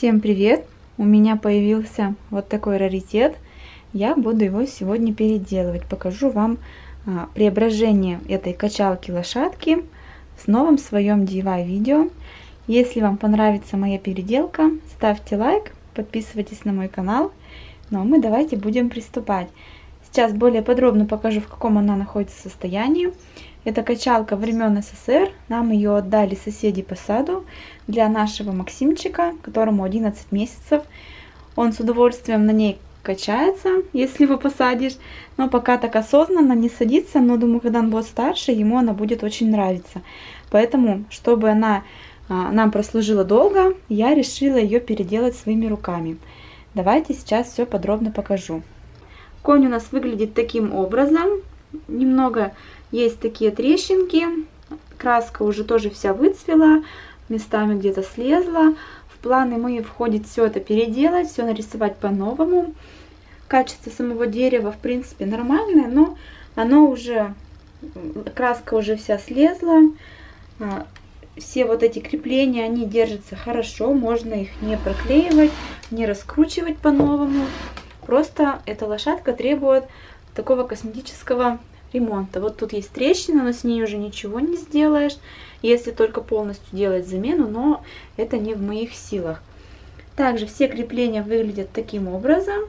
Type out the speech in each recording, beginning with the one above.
Всем привет! У меня появился вот такой раритет. Я буду его сегодня переделывать. Покажу вам преображение этой качалки-лошадки в новом своем DIY видео. Если вам понравится моя переделка, ставьте лайк, подписывайтесь на мой канал. Ну а мы давайте будем приступать. Сейчас более подробно покажу, в каком она находится состоянии. Это качалка времен СССР. Нам ее отдали соседи по саду для нашего Максимчика, которому 11 месяцев. Он с удовольствием на ней качается, если его посадишь. Но пока так осознанно не садится. Но думаю, когда он будет старше, ему она будет очень нравиться. Поэтому, чтобы она нам прослужила долго, я решила ее переделать своими руками. Давайте сейчас все подробно покажу. Конь у нас выглядит таким образом. Немного есть такие трещинки, краска уже тоже вся выцвела, местами где-то слезла. В планы мои входит все это переделать, все нарисовать по-новому. Качество самого дерева в принципе нормальное, но оно уже, краска уже вся слезла. Все вот эти крепления, они держатся хорошо, можно их не проклеивать, не раскручивать по-новому. Просто эта лошадка требует такого косметического ремонта. Вот тут есть трещина, но с ней уже ничего не сделаешь, если только полностью делать замену, но это не в моих силах. Также все крепления выглядят таким образом.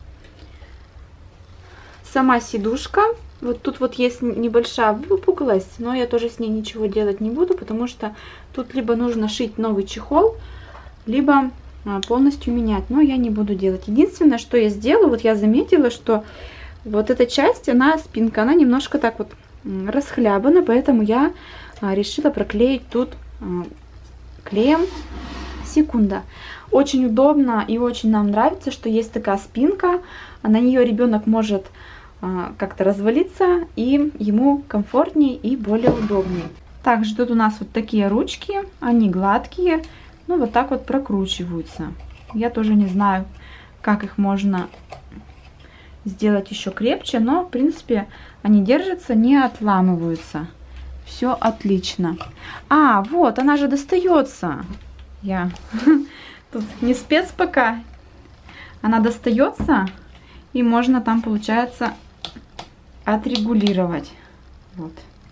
Сама сидушка, вот тут вот есть небольшая выпуклость, но я тоже с ней ничего делать не буду, потому что тут либо нужно шить новый чехол, либо полностью менять, но я не буду делать. Единственное, что я сделаю, вот я заметила, что вот эта часть, спинка, она немножко так вот расхлябана, поэтому я решила проклеить тут клеем. Секунда. Очень удобно и очень нам нравится, что есть такая спинка, на нее ребенок может как-то развалиться, и ему комфортнее и более удобнее. Также тут у нас вот такие ручки, они гладкие, ну вот так вот прокручиваются. Я тоже не знаю, как их можно сделать еще крепче, но в принципе они держатся, не отламываются. Все отлично. Вот, она же достается. Я тут не спец пока. Она достается, и можно там, получается, отрегулировать. Вот.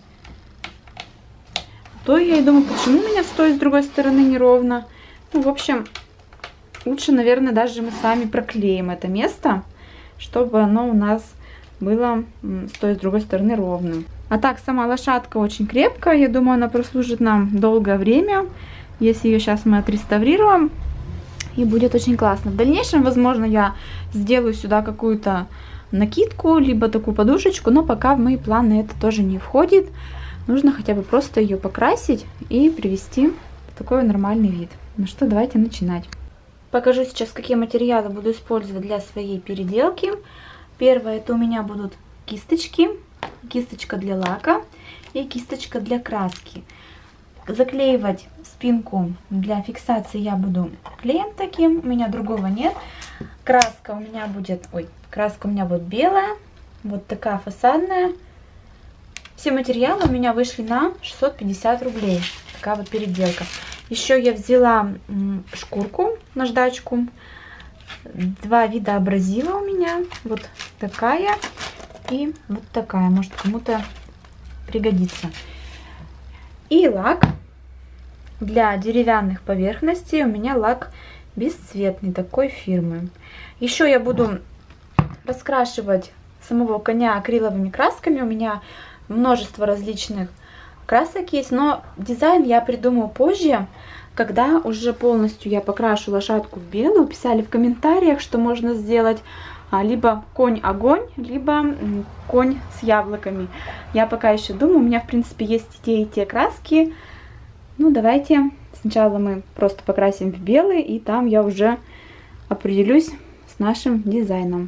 То я и думаю, почему у меня с той и с другой стороны неровно. Ну, в общем, лучше, наверное, даже мы с вами проклеим это место, чтобы оно у нас было с той и с другой стороны ровным. А так, сама лошадка очень крепкая. Я думаю, она прослужит нам долгое время, если ее сейчас мы отреставрируем. И будет очень классно. В дальнейшем, возможно, я сделаю сюда какую-то накидку, либо такую подушечку, но пока в мои планы это тоже не входит. Нужно хотя бы просто ее покрасить и привести в такой нормальный вид. Ну что, давайте начинать. Покажу сейчас, какие материалы буду использовать для своей переделки. Первое, это у меня будут кисточки, кисточка для лака и кисточка для краски. Заклеивать спинку для фиксации я буду клеем таким, у меня другого нет. Краска у меня будет, краска у меня будет белая, вот такая фасадная. Все материалы у меня вышли на 650 рублей. Такая вот переделка. Еще я взяла шкурку, наждачку. Два вида абразива у меня. Вот такая и вот такая. Может, кому-то пригодится. И лак для деревянных поверхностей. У меня лак бесцветный такой фирмы. Еще я буду раскрашивать самого коня акриловыми красками. У меня множество различных красок есть, но дизайн я придумаю позже, когда уже полностью я покрашу лошадку в белую. Писали в комментариях, что можно сделать либо конь-огонь, либо конь с яблоками. Я пока еще думаю, у меня в принципе есть и те краски. Ну давайте сначала мы просто покрасим в белый, и там я уже определюсь с нашим дизайном.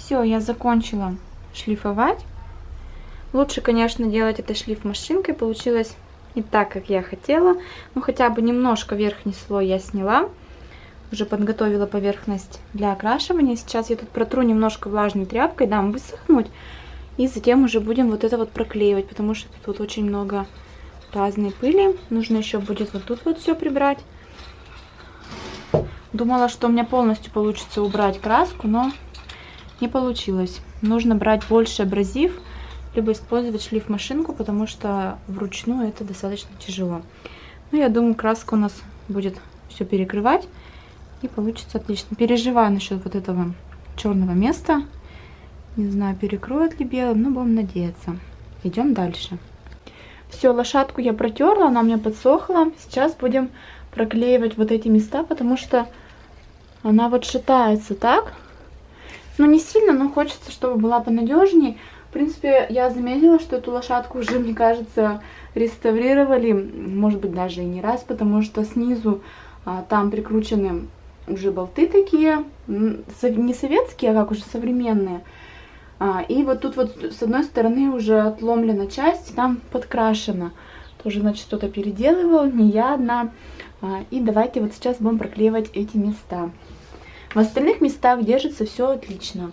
Все, я закончила шлифовать. Лучше, конечно, делать это шлиф машинкой. Получилось не так, как я хотела. Но хотя бы немножко верхний слой я сняла. Уже подготовила поверхность для окрашивания. Сейчас я тут протру немножко влажной тряпкой, дам высохнуть. И затем уже будем вот это вот проклеивать, потому что тут очень много разной пыли. Нужно еще будет вот тут вот все прибрать. Думала, что у меня полностью получится убрать краску, но не получилось. Нужно брать больше абразив, либо использовать шлифмашинку, потому что вручную это достаточно тяжело. Но я думаю, краска у нас будет все перекрывать. И получится отлично. Переживаю насчет вот этого черного места. Не знаю, перекроет ли белым, но будем надеяться. Идем дальше. Все, лошадку я протерла, она у меня подсохла. Сейчас будем проклеивать вот эти места, потому что она вот шатается так. Ну, не сильно, но хочется, чтобы была понадежнее. В принципе, я заметила, что эту лошадку уже, мне кажется, реставрировали. Может быть, даже и не раз, потому что снизу там прикручены уже болты такие, не советские, а как уже современные. И вот тут вот с одной стороны уже отломлена часть, там подкрашена. Тоже, значит, кто-то переделывал, не я одна. И давайте вот сейчас будем проклеивать эти места. В остальных местах держится все отлично.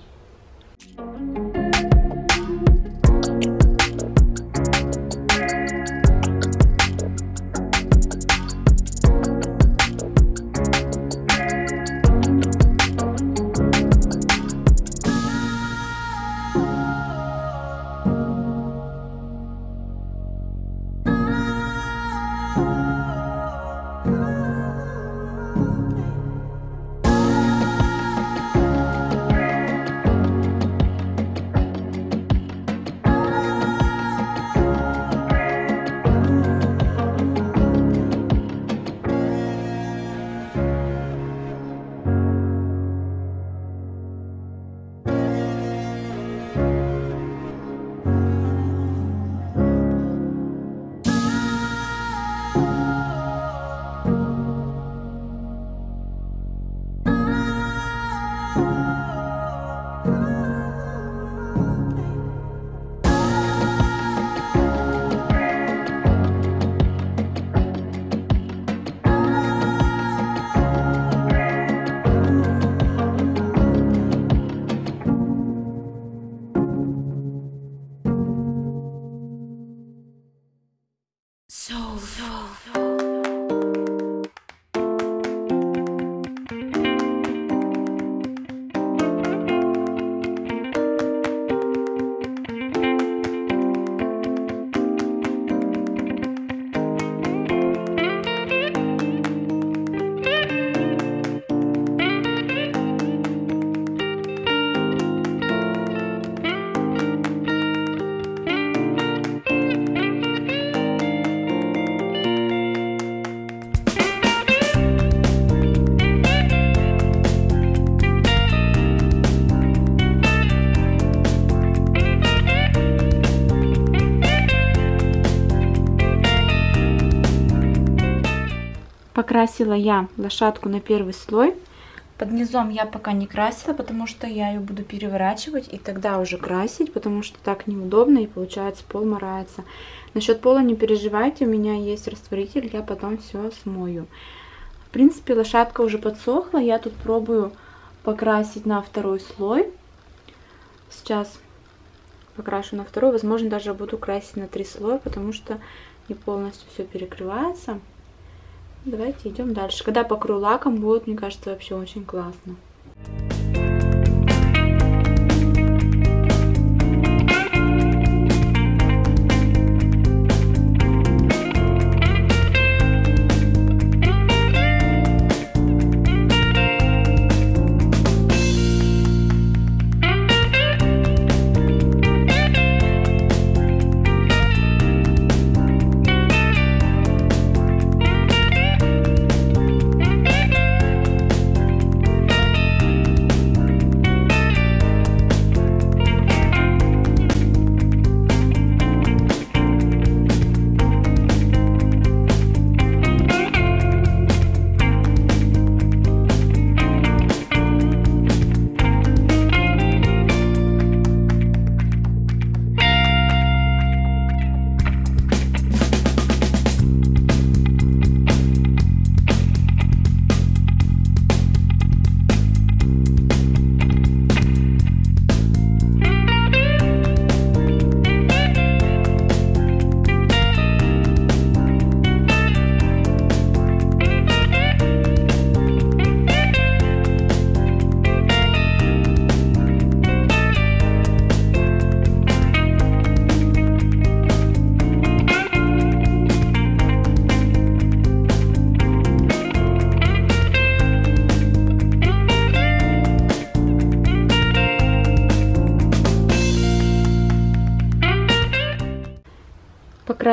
Покрасила я лошадку на первый слой. Под низом я пока не красила, потому что я ее буду переворачивать и тогда уже красить, потому что так неудобно и получается пол морается. Насчет пола не переживайте, у меня есть растворитель, я потом все смою. В принципе, лошадка уже подсохла, я тут пробую покрасить на второй слой. Сейчас покрашу на второй, возможно, даже буду красить на 3 слоя, потому что не полностью все перекрывается. Давайте идем дальше. Когда покрою лаком, будет, мне кажется, вообще очень классно.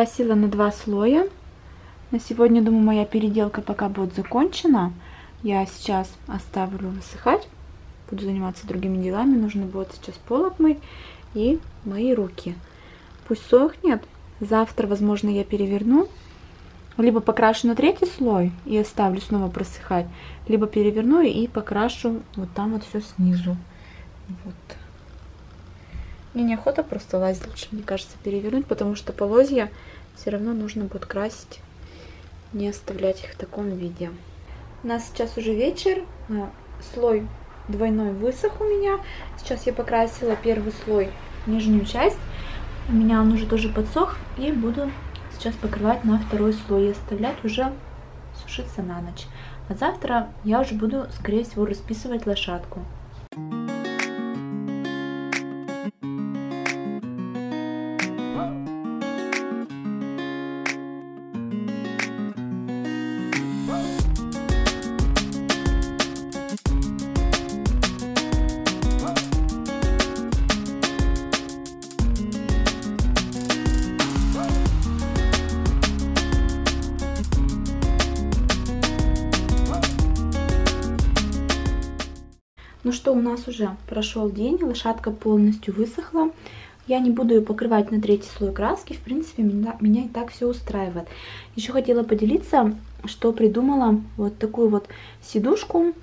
покрасила на 2 слоя. На сегодня, думаю, моя переделка пока будет закончена. Я сейчас оставлю высыхать. Буду заниматься другими делами. Нужно будет сейчас пол отмыть и мои руки. Пусть сохнет. Завтра, возможно, я переверну. Либо покрашу на 3-й слой и оставлю снова просыхать. Либо переверну и покрашу вот там вот все снизу. Вот. Мне неохота просто лазить. Лучше, мне кажется, перевернуть, потому что полозья все равно нужно будет красить. Не оставлять их в таком виде. У нас сейчас уже вечер. Слой двойной высох у меня. Сейчас я покрасила первый слой, нижнюю часть. У меня он уже тоже подсох. И буду сейчас покрывать на 2-й слой и оставлять уже сушиться на ночь. А завтра я уже буду, скорее всего, расписывать лошадку. Ну что, у нас уже прошел день, лошадка полностью высохла. Я не буду ее покрывать на 3-й слой краски, в принципе, меня и так все устраивает. Еще хотела поделиться, что придумала вот такую вот сидушку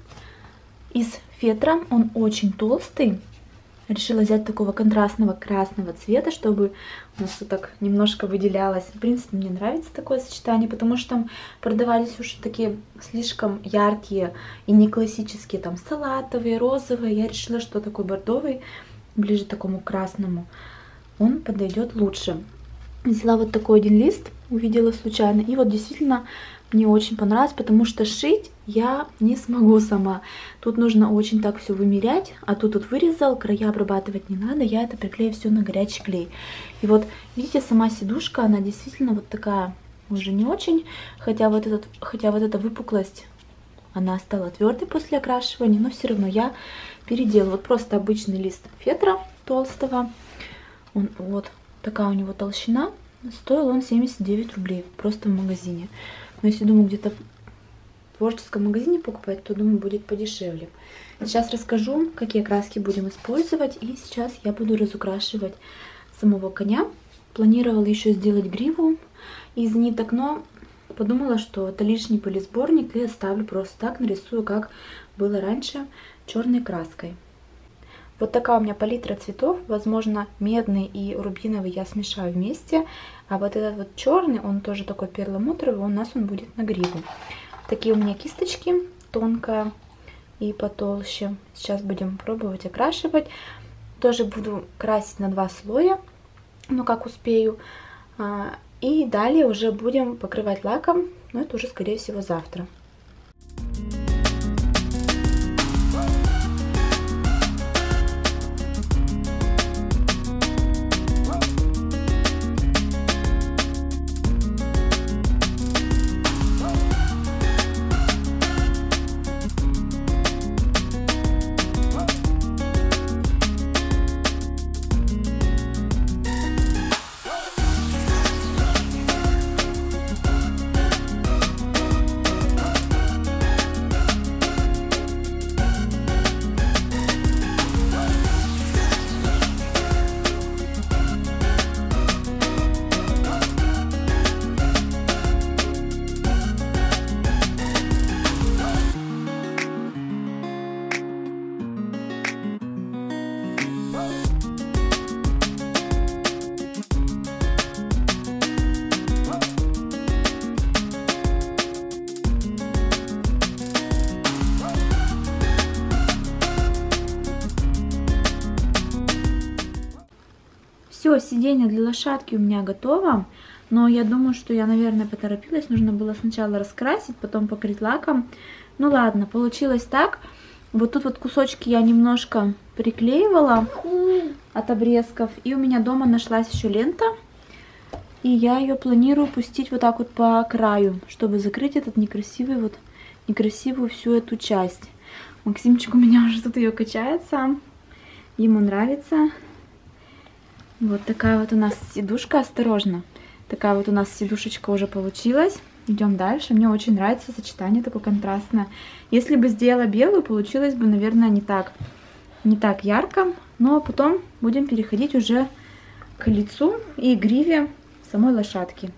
из фетра. Он очень толстый. Решила взять такого контрастного красного цвета, чтобы у нас вот так немножко выделялось. В принципе, мне нравится такое сочетание, потому что там продавались уже такие слишком яркие и не классические, там салатовые, розовые. Я решила, что такой бордовый, ближе к такому красному, он подойдет лучше. Взяла вот такой один лист, увидела случайно, и вот действительно мне очень понравилось, потому что шить я не смогу сама. Тут нужно очень так все вымерять, а тут вот вырезал, края обрабатывать не надо, я это приклею все на горячий клей. И вот, видите, сама сидушка, она действительно вот такая уже не очень, хотя вот эта выпуклость, она стала твердой после окрашивания, но все равно я переделала. Вот просто обычный лист фетра толстого, вот такая у него толщина, стоил он 79 рублей просто в магазине. Но если, думаю, где-то в творческом магазине покупать, то, думаю, будет подешевле. Сейчас расскажу, какие краски будем использовать. И сейчас я буду разукрашивать самого коня. Планировала еще сделать гриву из ниток, но подумала, что это лишний пылесборник, и оставлю просто так, нарисую, как было раньше, черной краской. Вот такая у меня палитра цветов. Возможно, медный и рубиновый я смешаю вместе. А вот этот вот черный, он тоже такой перламутровый, у нас он будет на гриву. Такие у меня кисточки, тонкая и потолще. Сейчас будем пробовать окрашивать. Тоже буду красить на 2 слоя, ну как успею. И далее уже будем покрывать лаком, но это уже, скорее всего, завтра. Все, сиденье для лошадки у меня готово, но я думаю, что я, наверное, поторопилась. Нужно было сначала раскрасить, потом покрыть лаком. Ну ладно, получилось так. Вот тут вот кусочки я немножко приклеивала от обрезков. И у меня дома нашлась еще лента. И я ее планирую пустить вот так вот по краю, чтобы закрыть этот некрасивую всю эту часть. Максимчик у меня уже тут ее качается. Ему нравится. Вот такая вот у нас сидушка. Осторожно. Такая вот у нас сидушечка уже получилась. Идем дальше. Мне очень нравится сочетание такое контрастное. Если бы сделала белую, получилось бы, наверное, не так ярко. Но потом будем переходить уже к лицу и гриве самой лошадки.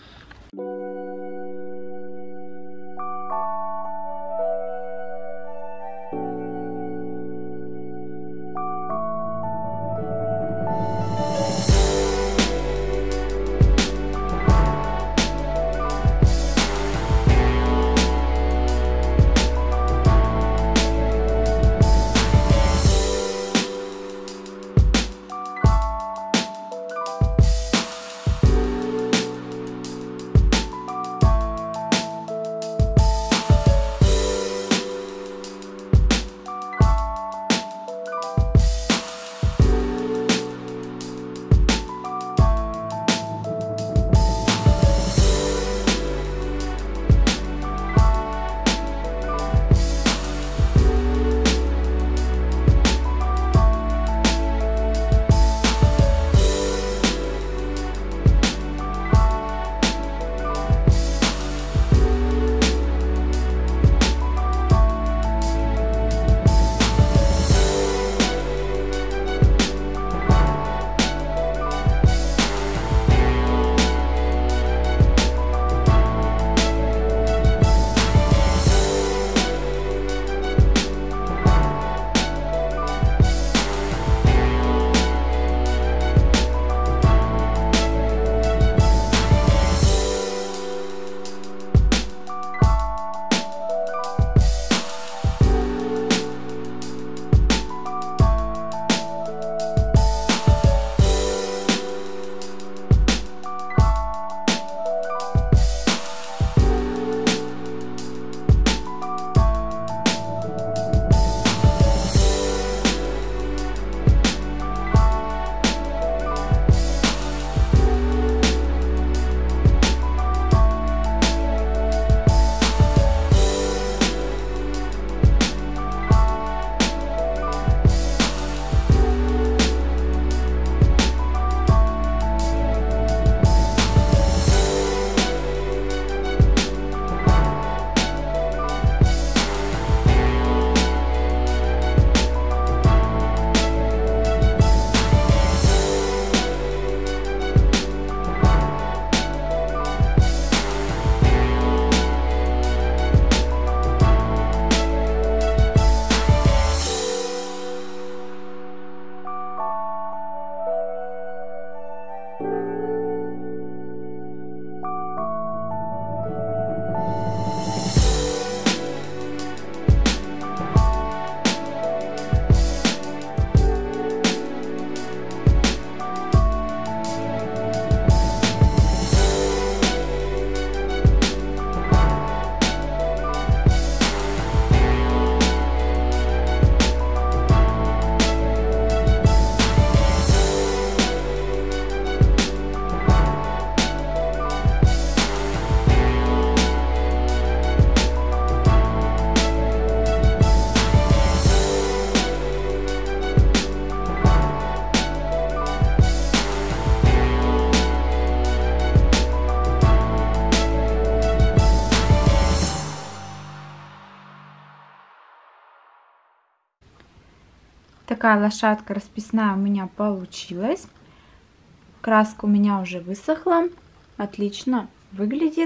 Такая лошадка расписная у меня получилась. Краска у меня уже высохла. Отлично выглядит.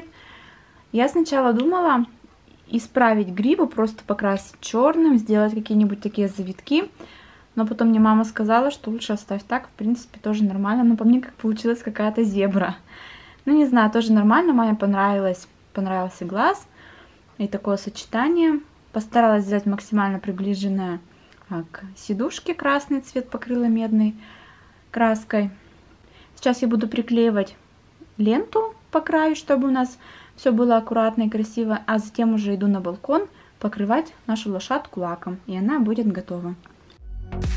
Я сначала думала исправить гриву, просто покрасить черным, сделать какие-нибудь такие завитки. Но потом мне мама сказала, что лучше оставь так. В принципе, тоже нормально. Но по мне как получилась какая-то зебра. Ну, не знаю, тоже нормально. Маме понравился глаз. И такое сочетание. Постаралась взять максимально приближенное к сидушке. Красный цвет покрыла медной краской. Сейчас я буду приклеивать ленту по краю, чтобы у нас все было аккуратно и красиво. А затем уже иду на балкон покрывать нашу лошадку лаком. И она будет готова.